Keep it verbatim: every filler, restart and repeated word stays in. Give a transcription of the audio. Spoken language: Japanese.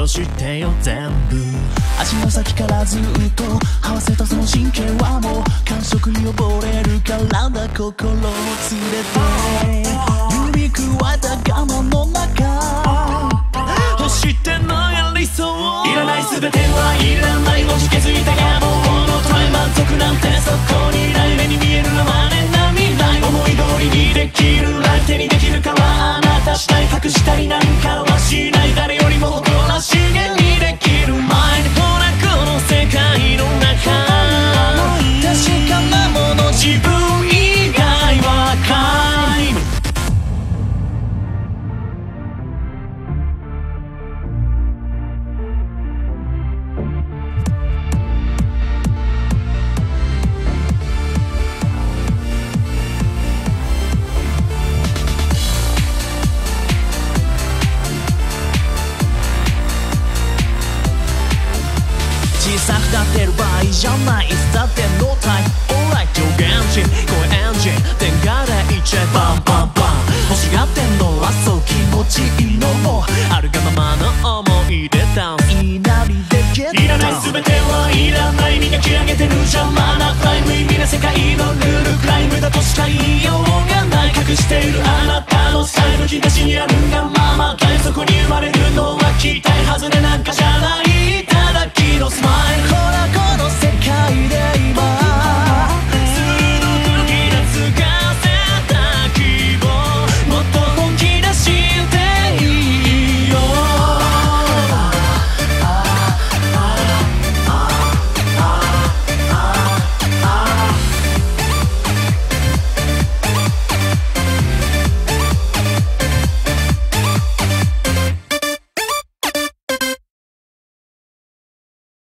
してよ全部。足の先からずっと合わせたその神経はもう感触に溺れるからだ。心を連れて指くわえた我慢の中欲してない理想。いらない全てはいらないもじけづいた野望のトライ。満足なんてそこにない。目に見えるのまねな未来。思い通りにできるライフ手にできるかはあなた次第。隠したりなんかはしない。誰よりも誇らしげにできるマインド。ほらこの世界の中確かなもの自分以外は皆無。小さくなってる場合じゃない。いつだってノータイムオーライト現地声エンジン電化でいっちゃえバンバンバン。欲しがってんのはそう気持ちいいのもあるがままの思い出ダンスいなりでゲット。いらない全てはいらない。磨き上げてる邪魔なプライム。無意味な世界のルールクライムだとしか言いようがない。隠しているあなた